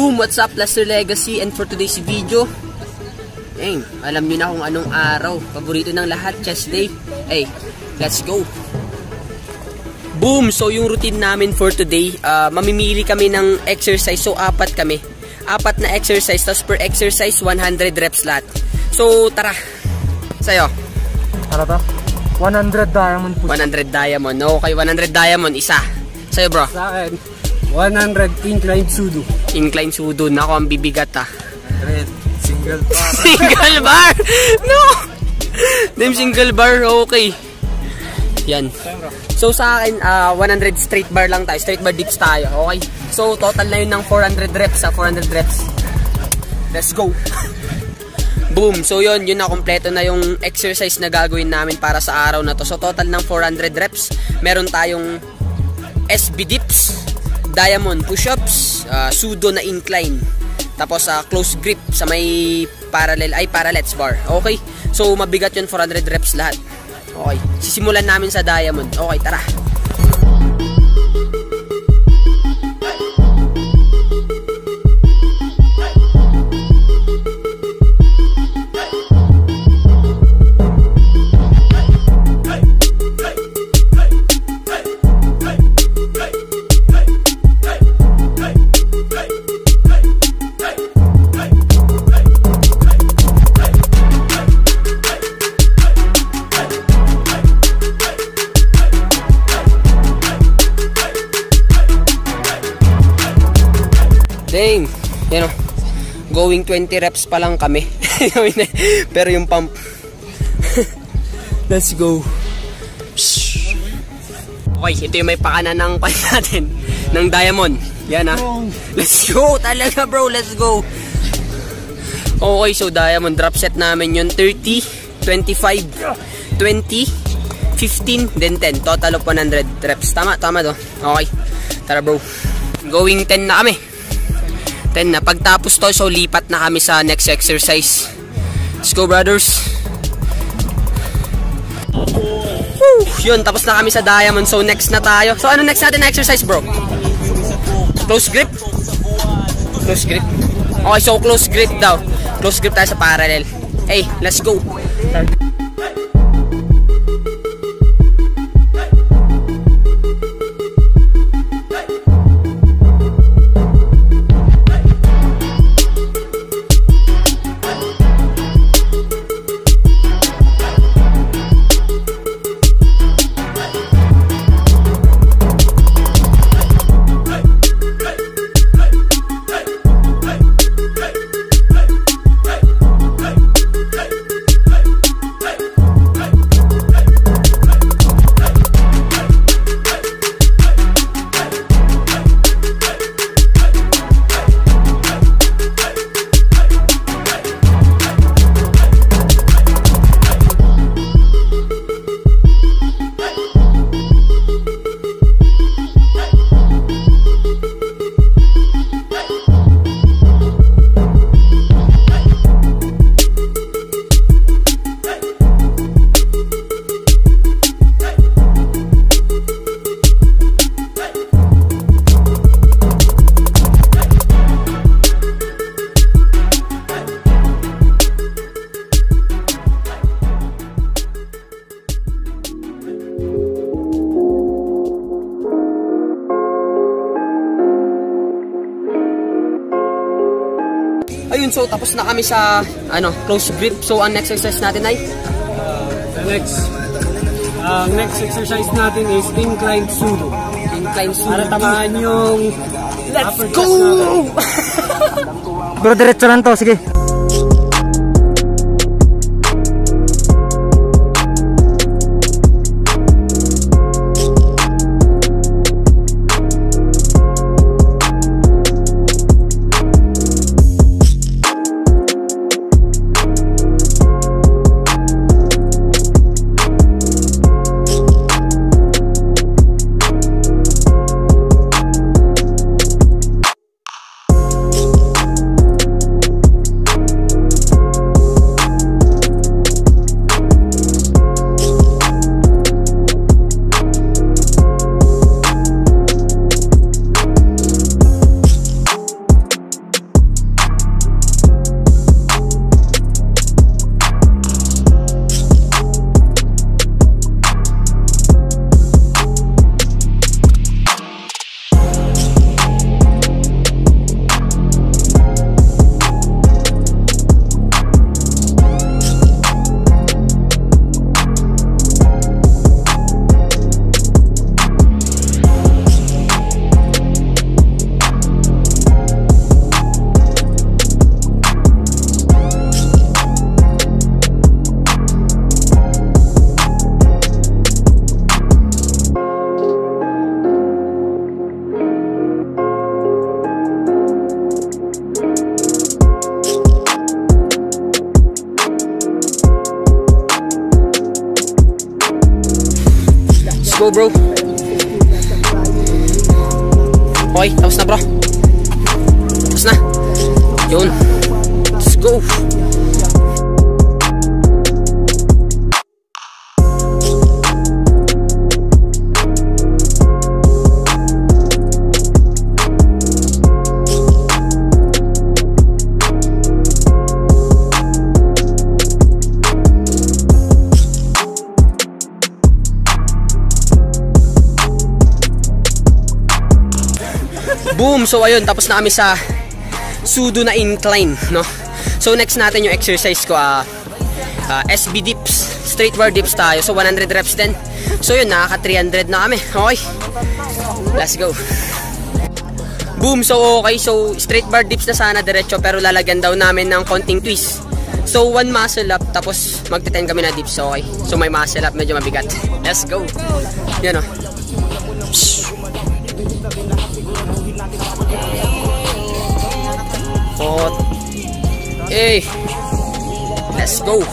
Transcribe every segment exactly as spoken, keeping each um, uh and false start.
Boom! What's up, Lester Legacy? And for today's video, eh, alam niyo na kung anong araw. Paborito ng lahat, chest day. Hey, let's go! Boom! So yung routine namin for today, uh, mamimili kami ng exercise. So apat kami. Apat na exercise. Tapos per exercise, one hundred reps lahat. So tara! Sa'yo? Ano to? one hundred diamond push. one hundred diamond. Okay, one hundred diamond. Isa. Sa'yo bro? Sa akin, one hundred incline sudo. Incline sudo. Nako, ang bibigat ah. one hundred single bar. Single bar? No! Name single bar. Okay. Yan. So sa akin, uh, one hundred straight bar lang tayo. Straight bar dips tayo. Okay. So total na yun ng four hundred reps ha. four hundred reps. Let's go. Boom. So yun, yun na. Kompleto na yung exercise na gagawin namin para sa araw na to. So total ng four hundred reps. Meron tayong S B dips, diamond push-ups, uh, sudo na incline, tapos uh, close grip sa may parallel ay parallels bar. Okay, so mabigat yun, four hundred reps lahat. Okay, sisimulan namin sa diamond. Okay, tara. Dang, you know, going twenty reps pa lang kami. Pero yung pump. Let's go. Okay, ito yung may pakanan ng pan natin, ng diamond. Yan ah. Let's go talaga bro, let's go. Okay, so diamond drop set namin yun. thirty, twenty-five, twenty, fifteen, then ten. Total of one hundred reps. Tama, tama to. Okay, tara bro. Going ten na kami. ten na. Pagtapos to, so lipat na kami sa next exercise. Let's go brothers. Woo! Yun, tapos na kami sa diamond. So next na tayo. So ano next natin na exercise bro? Close grip? Close grip. Okay, so close grip daw. Close grip tayo sa parallel. Hey, let's go. Ayun, so tapos na kami sa ano, close grip. So ang next exercise natin ay uh, next ang uh, next exercise natin is incline sudo. Incline sudo. Para tamaan yung let's go. Bro, diretso lang to, sige. go, bro. Okay, tapos na, bro. Tapos na. Yun. Let's go. Boom! So ayun, tapos na kami sa pseudo na incline, no? So next natin yung exercise ko, uh, uh, S B dips, straight bar dips tayo. So one hundred reps din. So yun, nakaka three hundred na kami. Okay, let's go. Boom! So okay, so straight bar dips na sana diretso, pero lalagyan daw namin ng konting twist. So one muscle up, tapos magte-ten kami na dips. Okay, so may muscle up, medyo mabigat. Let's go. Yan o. Oh. Hey, let's go.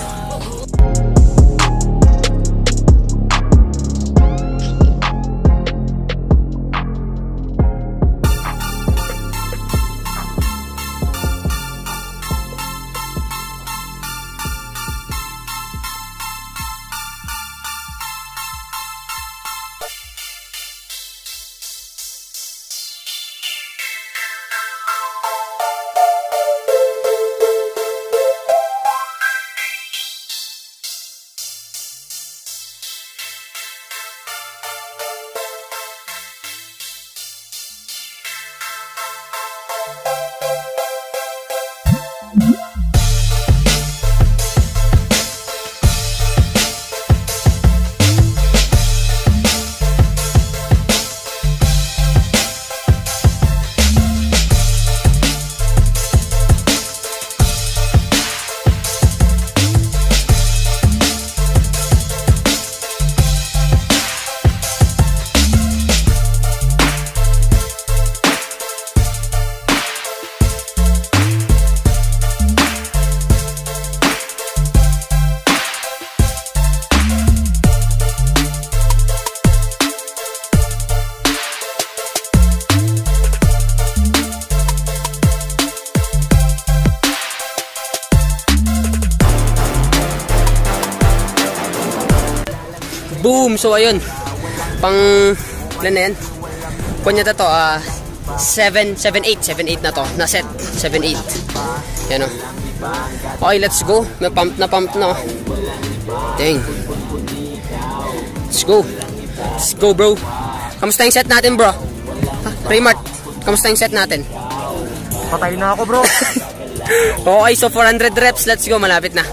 Boom! So ayun, pang ilan na yan? Kunya to, uh, seven, seven, eight, seven, eight na to, na set, seven, eight. Yan o. Okay, let's go. May pump na pump na. Dang. Let's go. Let's go, bro. Kamusta yung set natin, bro? Raymart, kamusta yung set natin? Patay na ako, bro. Okay, so four hundred reps. Let's go, malapit na.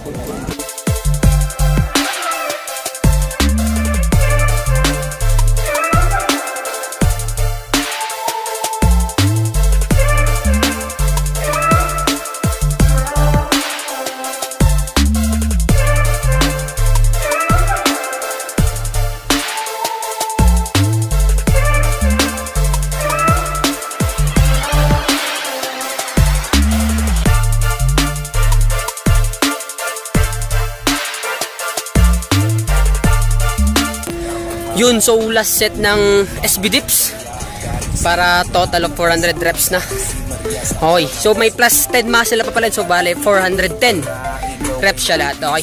Yun, so last set ng S B dips para total of four hundred reps na. Okay, so may plus ten muscle pa pala, so bale four hundred ten reps siya lahat. Okay,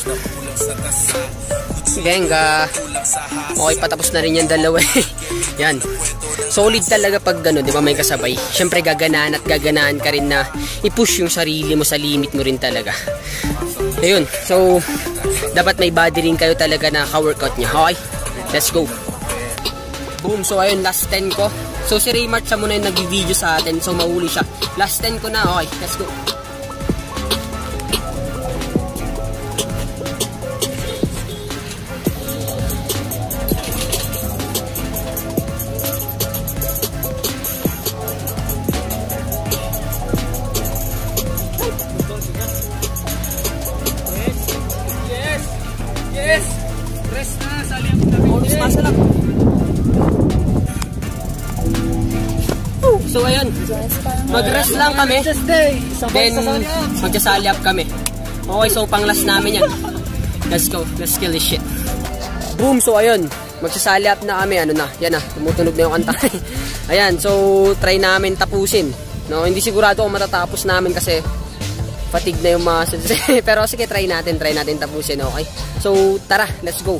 genga. Okay, patapos na rin yan dalawa. Yan, solid talaga pag gano'n, di ba, may kasabay. Siyempre gaganaan at gaganaan ka rin na i-push yung sarili mo sa limit mo rin talaga. Ayun, so dapat may body rin kayo talaga na ka-workout niya. Okay, let's go. Boom, so ayun, last ten ko. So si Raymart siya muna yung nag-video sa atin, so mahuli siya. Last ten ko na. Okay, let's go. Yes! Yes! Rest na, sali ang tabi. Oh, smasa lang. So ayun, mag-rest lang kami, then magsasali up kami. Okay, so pang last namin yan. Let's go, let's kill this shit. Boom, so ayun, magsasali up na kami, ano na, yan na, tumutunog na yung kanta. Ayan, so try namin tapusin. No, hindi sigurado kung matatapos namin kasi fatigue na yung muscles. Pero sige, try natin, try natin tapusin, okay? So, tara, let's go.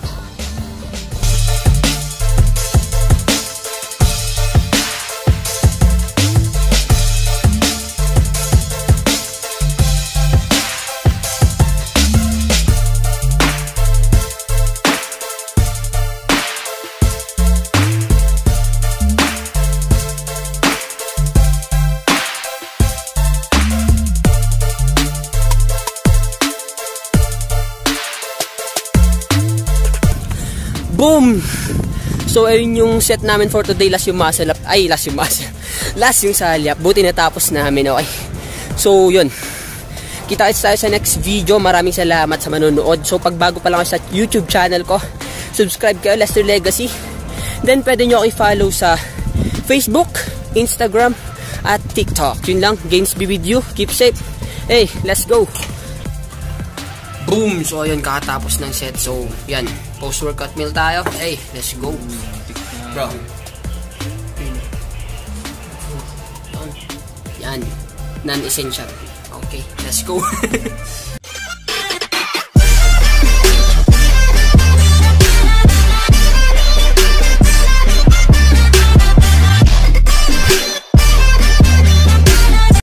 Boom! So, ayun yung set namin for today. Last yung muscle up. Ay, last yung muscle. Last yung sali up. Buti natapos namin, okay? So, yun. Kita-kits tayo sa next video. Maraming salamat sa manonood. So, pag bago pa lang ako sa YouTube channel ko, subscribe kayo, Lester Legacy. Then, pwede nyo ako i-follow sa Facebook, Instagram, at TikTok. Yun lang. Games be with you. Keep safe. Hey, let's go! Boom! So, ayun, kakatapos ng set. So, yan. Post-workout meal tayo. Hey, let's go. Bro. Yan. Non-essential. Okay, let's go.